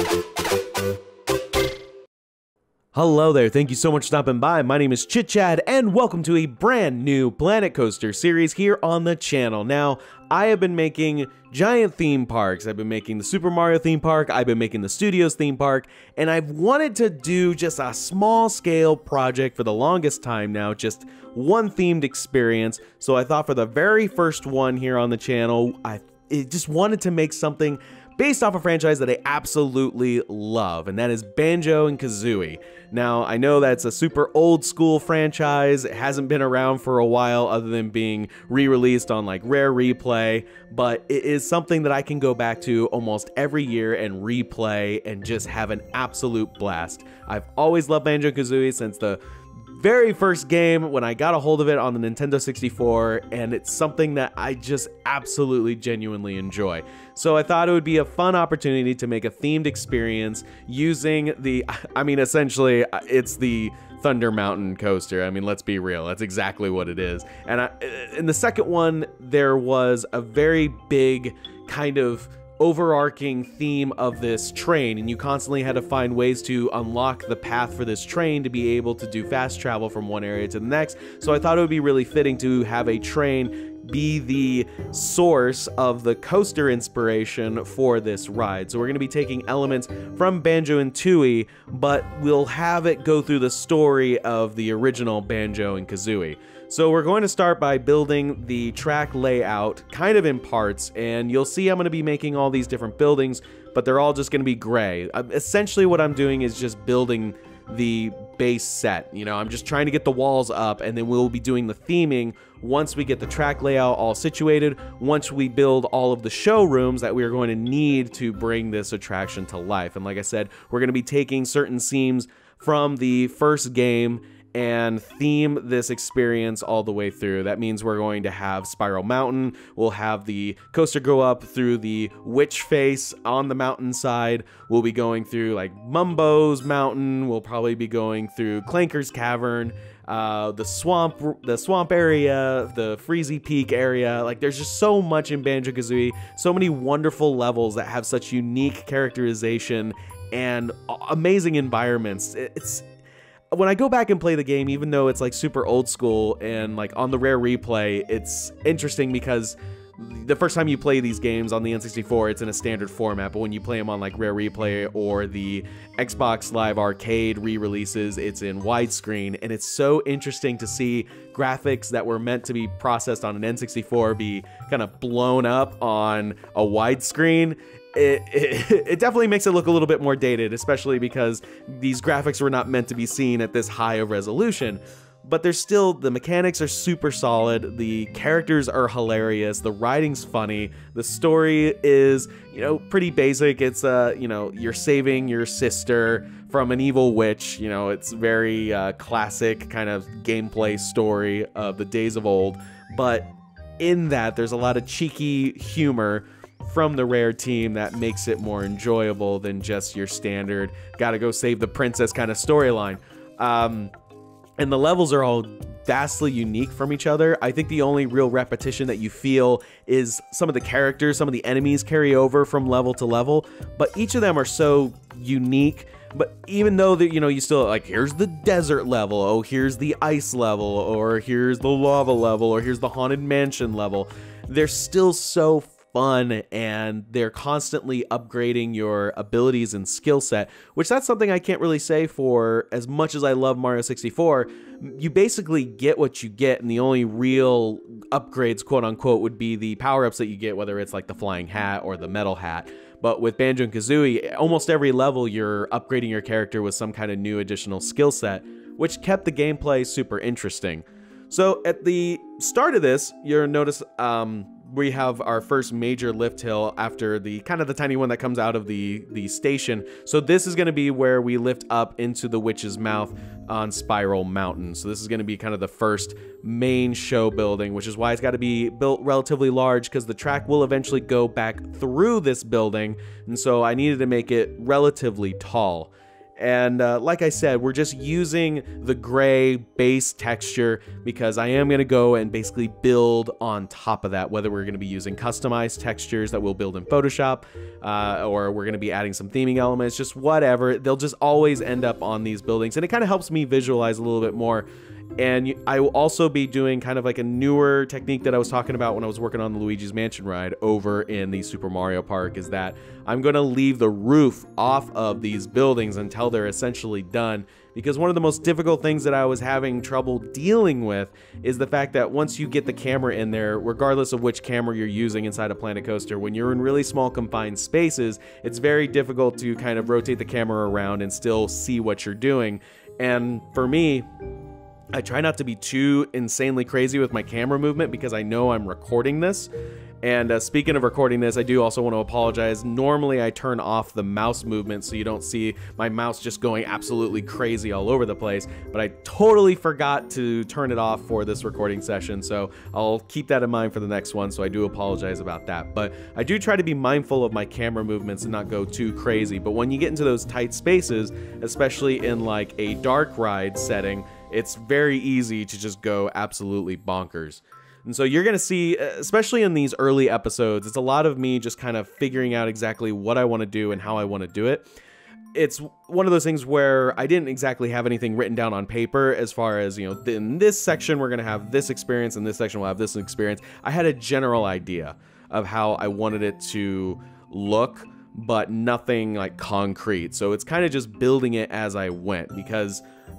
Hello there, thank you so much for stopping by. My name is Chit Chad, and welcome to a brand new Planet Coaster series here on the channel. Now, I have been making giant theme parks. I've been making the Super Mario theme park, I've been making the Studios theme park, and I've wanted to do just a small scale project for the longest time now, just one themed experience. So I thought for the very first one here on the channel, I just wanted to make something based off a franchise that I absolutely love, and that is Banjo-Kazooie. Now, I know that's a super old school franchise. It hasn't been around for a while other than being re-released on like Rare Replay, but it is something that I can go back to almost every year and replay and just have an absolute blast. I've always loved Banjo-Kazooie since the very first game when I got a hold of it on the Nintendo 64, and it's something that I just absolutely genuinely enjoy. So I thought it would be a fun opportunity to make a themed experience using the, essentially it's the Thunder Mountain coaster. I mean, let's be real, that's exactly what it is. And in the second one, there was a very big kind of overarching theme of this train, and you constantly had to find ways to unlock the path for this train to be able to do fast travel from one area to the next. So I thought it would be really fitting to have a train be the source of the coaster inspiration for this ride. So we're going to be taking elements from Banjo and Tooie, but we'll have it go through the story of the original Banjo and Kazooie. So we're going to start by building the track layout kind of in parts, and you'll see I'm going to be making all these different buildings, but they're all just going to be gray. Essentially what I'm doing is just building the base set. You know, I'm just trying to get the walls up, and then we'll be doing the theming once we get the track layout all situated, once we build all of the showrooms that we are going to need to bring this attraction to life. And like I said, we're going to be taking certain scenes from the first game and theme this experience all the way through. That means we're going to have Spiral Mountain, we'll have the coaster go up through the witch face on the mountainside, we'll be going through like Mumbo's Mountain, we'll probably be going through Clanker's Cavern, the swamp area, the Freezy Peak area. Like, there's just so much in Banjo-Kazooie, so many wonderful levels that have such unique characterization and amazing environments. When I go back and play the game, even though it's like super old school and like on the Rare Replay, it's interesting because the first time you play these games on the N64, it's in a standard format, but when you play them on like Rare Replay or the Xbox Live Arcade re-releases, it's in widescreen, and it's so interesting to see graphics that were meant to be processed on an N64 be kind of blown up on a widescreen. It definitely makes it look a little bit more dated, especially because these graphics were not meant to be seen at this high of resolution. But there's still, the mechanics are super solid, the characters are hilarious, the writing's funny, the story is, you know, pretty basic. It's, you know, you're saving your sister from an evil witch. You know, it's very classic kind of gameplay story of the days of old. But in that, there's a lot of cheeky humor from the Rare team that makes it more enjoyable than just your standard gotta go save the princess kind of storyline. And the levels are all vastly unique from each other. I think the only real repetition that you feel is some of the characters, some of the enemies carry over from level to level, but each of them are so unique. But even though that, you know, you still like, here's the desert level, oh, here's the ice level, or here's the lava level, or here's the haunted mansion level, they're still so fun, and they're constantly upgrading your abilities and skill set, which that's something I can't really say for as much as I love Mario 64. You basically get what you get, and the only real upgrades, quote unquote, would be the power-ups that you get, whether it's like the flying hat or the metal hat. But with Banjo-Kazooie, almost every level you're upgrading your character with some kind of new additional skill set, which kept the gameplay super interesting. So at the start of this, you'll notice we have our first major lift hill after the kind of the tiny one that comes out of the station. So this is going to be where we lift up into the witch's mouth on Spiral Mountain. So this is going to be kind of the first main show building, which is why it's got to be built relatively large, because the track will eventually go back through this building, and so I needed to make it relatively tall. And like I said, we're just using the gray base texture because I am going to go and basically build on top of that, whether we're going to be using customized textures that we'll build in Photoshop, or we're going to be adding some theming elements, just whatever. They'll just always end up on these buildings, and it kind of helps me visualize a little bit more. And I will also be doing kind of like a newer technique that I was talking about when I was working on the Luigi's Mansion ride over in the Super Mario Park, is that I'm going to leave the roof off of these buildings until they're essentially done. Because one of the most difficult things that I was having trouble dealing with is the fact that once you get the camera in there, regardless of which camera you're using inside a Planet Coaster, when you're in really small confined spaces, it's very difficult to kind of rotate the camera around and still see what you're doing. And for me, I try not to be too insanely crazy with my camera movement because I know I'm recording this. And speaking of recording this, I do also want to apologize. Normally I turn off the mouse movement so you don't see my mouse just going absolutely crazy all over the place, but I totally forgot to turn it off for this recording session, so I'll keep that in mind for the next one, so I do apologize about that. But I do try to be mindful of my camera movements and not go too crazy. But when you get into those tight spaces, especially in like a dark ride setting, it's very easy to just go absolutely bonkers. And so you're going to see, especially in these early episodes, it's a lot of me just kind of figuring out exactly what I want to do and how I want to do it. It's one of those things where I didn't exactly have anything written down on paper as far as, you know, in this section we're going to have this experience, and this section we'll have this experience. I had a general idea of how I wanted it to look, but nothing like concrete. So it's kind of just building it as I went, because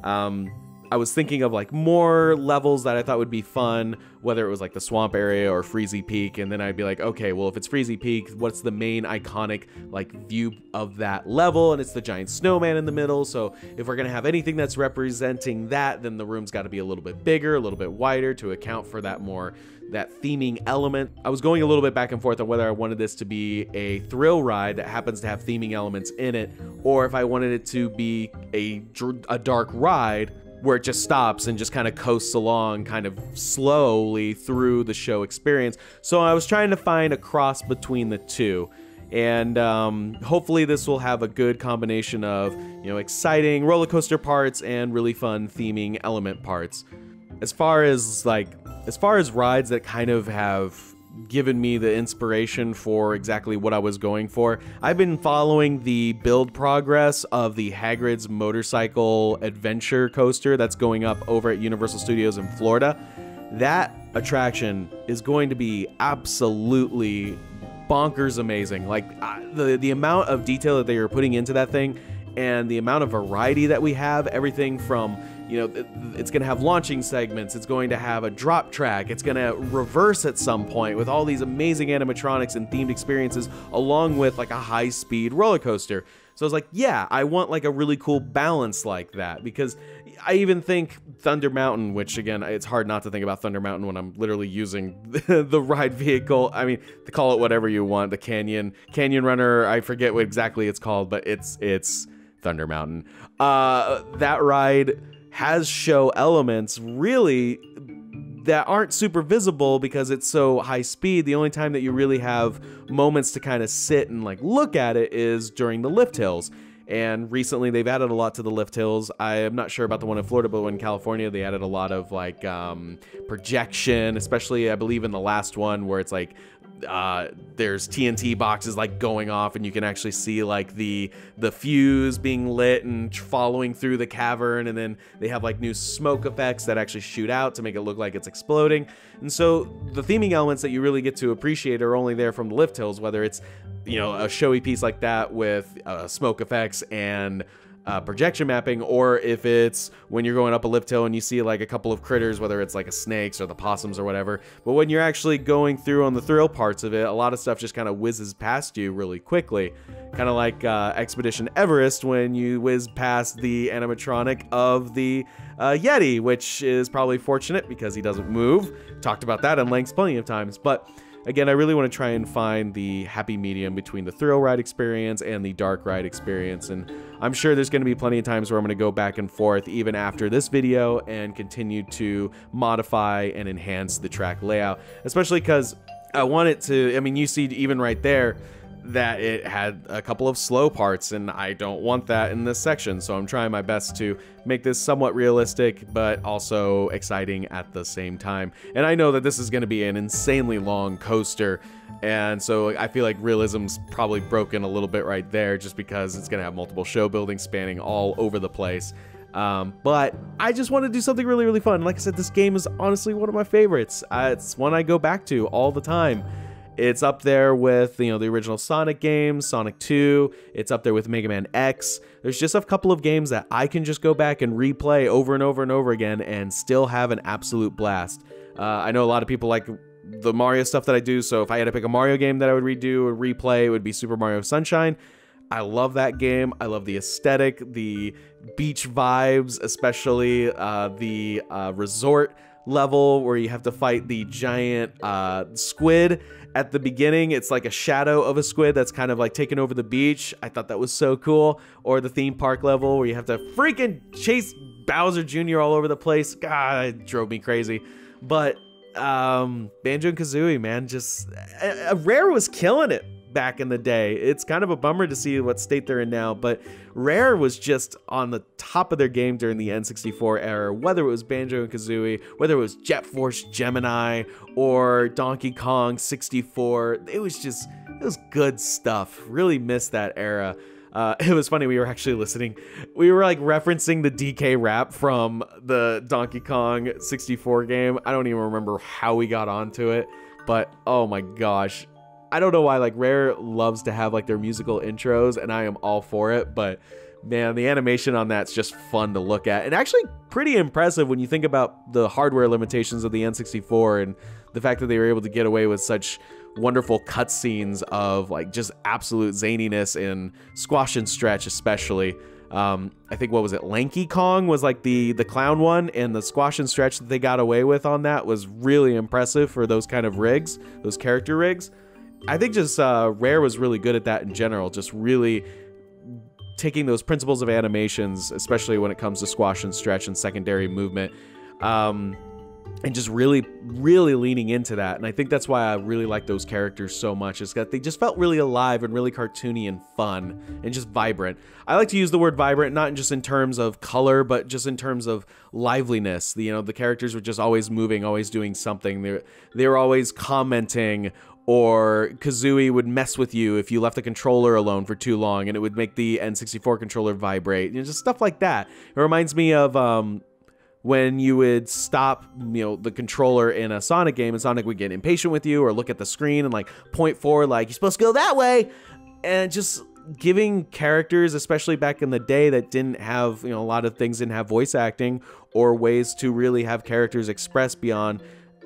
I was thinking of like more levels that I thought would be fun, whether it was like the swamp area or Freezy Peak, and then I'd be like, okay, well, if it's Freezy Peak, what's the main iconic like view of that level? And it's the giant snowman in the middle, so if we're gonna have anything that's representing that, then the room's got to be a little bit bigger, a little bit wider to account for that theming element. I was going a little bit back and forth on whether I wanted this to be a thrill ride that happens to have theming elements in it, or if I wanted it to be a dark ride where it just stops and just kind of coasts along kind of slowly through the show experience. So I was trying to find a cross between the two. And hopefully this will have a good combination of, you know, exciting roller coaster parts and really fun theming element parts. As far as rides that kind of have given me the inspiration for exactly what I was going for, I've been following the build progress of the Hagrid's Motorcycle Adventure Coaster that's going up over at Universal Studios in Florida. That attraction is going to be absolutely bonkers amazing. Like the amount of detail that they are putting into that thing, and the amount of variety that we have, everything from, you know, it's going to have launching segments, it's going to have a drop track, it's going to reverse at some point with all these amazing animatronics and themed experiences, along with like a high-speed roller coaster. So I was like, yeah, I want like a really cool balance like that, because I even think Thunder Mountain, which again, it's hard not to think about Thunder Mountain when I'm literally using the ride vehicle. I mean, to call it whatever you want, the Canyon Runner, I forget what exactly it's called, but it's Thunder Mountain. That ride has show elements really that aren't super visible because it's so high speed. The only time that you really have moments to kind of sit and like look at it is during the lift hills. And recently they've added a lot to the lift hills. I am not sure about the one in Florida, but in California they added a lot of like projection, especially I believe in the last one where it's like there's TNT boxes like going off, and you can actually see like the fuse being lit and following through the cavern, and then they have like new smoke effects that actually shoot out to make it look like it's exploding. And so the theming elements that you really get to appreciate are only there from the lift hills, whether it's, you know, a showy piece like that with smoke effects and projection mapping, or if it's when you're going up a lift hill and you see like a couple of critters, whether it's like a snakes or the possums or whatever. But when you're actually going through on the thrill parts of it, a lot of stuff just kind of whizzes past you really quickly, kind of like Expedition Everest when you whiz past the animatronic of the Yeti, which is probably fortunate because he doesn't move. Talked about that in length plenty of times. But again, I really want to try and find the happy medium between the thrill ride experience and the dark ride experience. And I'm sure there's going to be plenty of times where I'm going to go back and forth even after this video and continue to modify and enhance the track layout, especially because I want it to, I mean, you see even right there, that it had a couple of slow parts, and I don't want that in this section, so I'm trying my best to make this somewhat realistic, but also exciting at the same time. And I know that this is going to be an insanely long coaster, and so I feel like realism's probably broken a little bit right there, just because it's going to have multiple show buildings spanning all over the place. But I just want to do something really, really fun. Like I said, this game is honestly one of my favorites. It's one I go back to all the time. It's up there with, you know, the original Sonic games, Sonic 2. It's up there with Mega Man X. There's just a couple of games that I can just go back and replay over and over and over again and still have an absolute blast. I know a lot of people like the Mario stuff that I do, so if I had to pick a Mario game that I would redo or replay, it would be Super Mario Sunshine. I love that game. I love the aesthetic, the beach vibes, especially the resort level where you have to fight the giant squid at the beginning. It's like a shadow of a squid that's kind of like taking over the beach. I thought that was so cool. Or the theme park level where you have to freaking chase Bowser Jr. all over the place. God, it drove me crazy. But Banjo and Kazooie, man, just Rare was killing it back in the day. It's kind of a bummer to see what state they're in now, but Rare was just on the top of their game during the N64 era, whether it was Banjo and Kazooie, whether it was Jet Force Gemini or Donkey Kong 64. It was good stuff. Really missed that era. It was funny, we were actually listening, we were like referencing the DK rap from the Donkey Kong 64 game. I don't even remember how we got onto it, but oh my gosh. I don't know why, like, Rare loves to have like their musical intros, and I am all for it, but man, the animation on that's just fun to look at, and actually pretty impressive when you think about the hardware limitations of the N64 and the fact that they were able to get away with such wonderful cutscenes of like just absolute zaniness in Squash and Stretch, especially. I think, what was it, Lanky Kong was like the clown one, and the Squash and Stretch that they got away with on that was really impressive for those kind of rigs, those character rigs. I think just Rare was really good at that in general, just really taking those principles of animations, especially when it comes to Squash and Stretch and secondary movement, and just really, really leaning into that. And I think that's why I really like those characters so much, is that they just felt really alive and really cartoony and fun and just vibrant. I like to use the word vibrant, not just in terms of color, but just in terms of liveliness. You know, the characters were just always moving, always doing something. They were always commenting, or Kazooie would mess with you if you left the controller alone for too long, and it would make the N64 controller vibrate. You know, just stuff like that. It reminds me of when you would stop, you know, the controller in a Sonic game, and Sonic would get impatient with you or look at the screen and like point forward, like, you're supposed to go that way. And just giving characters, especially back in the day that didn't have, you know, a lot of things didn't have voice acting or ways to really have characters express beyond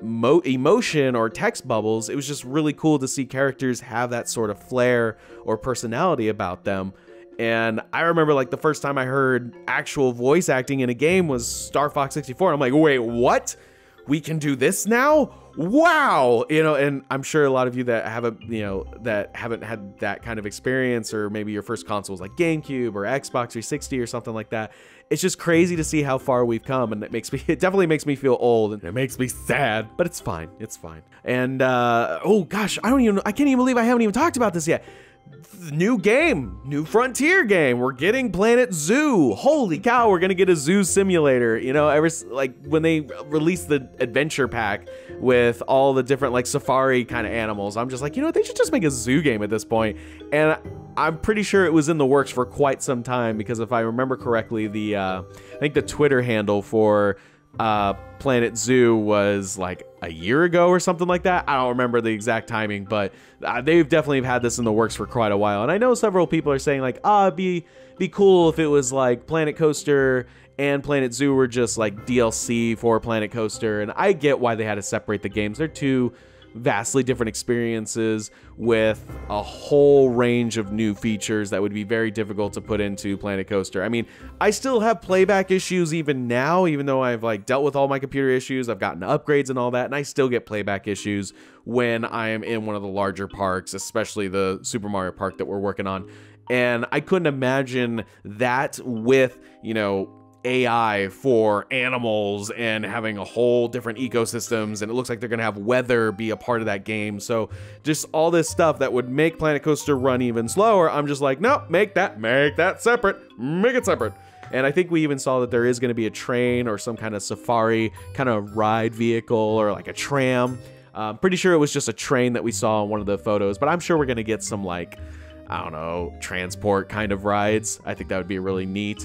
emotion or text bubbles. It was just really cool to see characters have that sort of flair or personality about them. And I remember, like, the first time I heard actual voice acting in a game was Star Fox 64. I'm like, wait, what? We can do this now? Wow! You know, and I'm sure a lot of you that haven't, you know, that haven't had that kind of experience, or maybe your first console was like GameCube or Xbox 360 or something like that. It's just crazy to see how far we've come, and it definitely makes me feel old, and it makes me sad, but it's fine. It's fine. And oh gosh, I can't even believe I haven't even talked about this yet. New game, new Frontier game. We're getting Planet Zoo. Holy cow, we're gonna get a zoo simulator. You know, like when they released the adventure pack with all the different like safari kind of animals, I'm just like, you know, they should just make a zoo game at this point. And I'm pretty sure it was in the works for quite some time, because if I remember correctly, I think the Twitter handle for Planet Zoo was like a year ago or something like that. I don't remember the exact timing, but they've definitely had this in the works for quite a while. And I know several people are saying like, it'd be cool if it was like Planet Coaster and Planet Zoo were just like DLC for Planet Coaster. And I get why they had to separate the games. They're two vastly different experiences with a whole range of new features that would be very difficult to put into Planet Coaster. I mean, I still have playback issues even now, even though I've like dealt with all my computer issues, I've gotten upgrades and all that, and I still get playback issues when I am in one of the larger parks, especially the Super Mario Park that we're working on. And I couldn't imagine that with, you know, AI for animals and having a whole different ecosystems, and it looks like they're gonna have weather be a part of that game. So just all this stuff that would make Planet Coaster run even slower, I'm just like, no, make that separate, make it separate. And I think we even saw that there is going to be a train or some kind of safari kind of ride vehicle or like a tram. Pretty sure it was just a train that we saw in one of the photos, but I'm sure we're going to get some, like, I don't know, transport kind of rides. I think that would be really neat.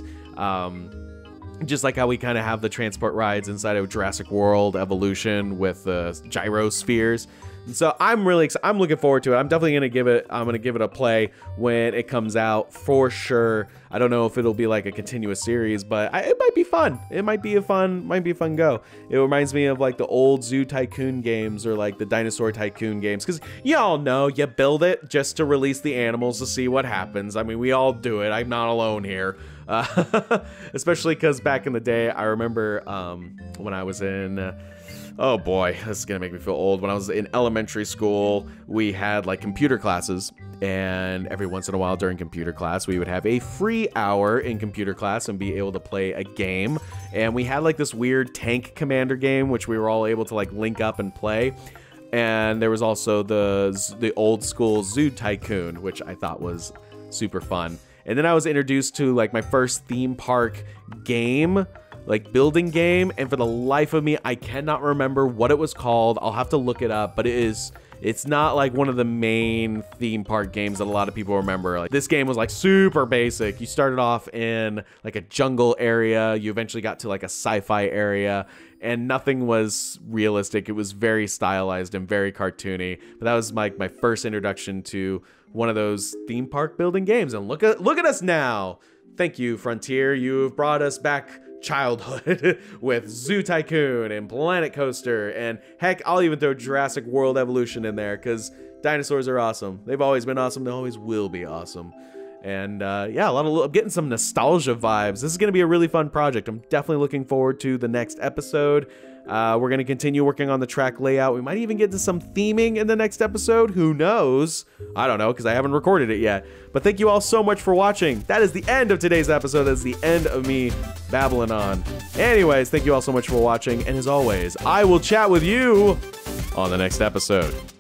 Just like how we kind of have the transport rides inside of Jurassic World Evolution with the gyrospheres. And so I'm really excited. I'm looking forward to it. I'm definitely gonna give it a play when it comes out for sure. I don't know if it'll be like a continuous series, but it might be fun. It might be a fun go. It reminds me of like the old Zoo Tycoon games or like the Dinosaur Tycoon games, because y'all know you build it just to release the animals to see what happens. I mean, we all do it. I'm not alone here. Especially because back in the day, I remember when I was in oh boy, this is gonna make me feel old. When I was in elementary school, we had like computer classes, and every once in a while during computer class, we would have a free hour in computer class and be able to play a game. And we had like this weird tank commander game, which we were all able to like link up and play. And there was also the old school Zoo Tycoon, which I thought was super fun. And then I was introduced to like my first theme park game, like building game, and for the life of me, I cannot remember what it was called. I'll have to look it up, but it's not like one of the main theme park games that a lot of people remember. Like, this game was like super basic. You started off in like a jungle area, you eventually got to like a sci-fi area, and nothing was realistic. It was very stylized and very cartoony. But that was like my first introduction to one of those theme park building games. And look at us now. Thank you, Frontier. You've brought us back childhood with Zoo Tycoon and Planet Coaster, and heck, I'll even throw Jurassic World Evolution in there, because dinosaurs are awesome. They've always been awesome. They always will be awesome. And yeah, I'm getting some nostalgia vibes. This is going to be a really fun project. I'm definitely looking forward to the next episode. We're going to continue working on the track layout. We might even get to some theming in the next episode. Who knows? I don't know, because I haven't recorded it yet. But thank you all so much for watching. That is the end of today's episode. That is the end of me babbling on. Anyways, thank you all so much for watching. And as always, I will chat with you on the next episode.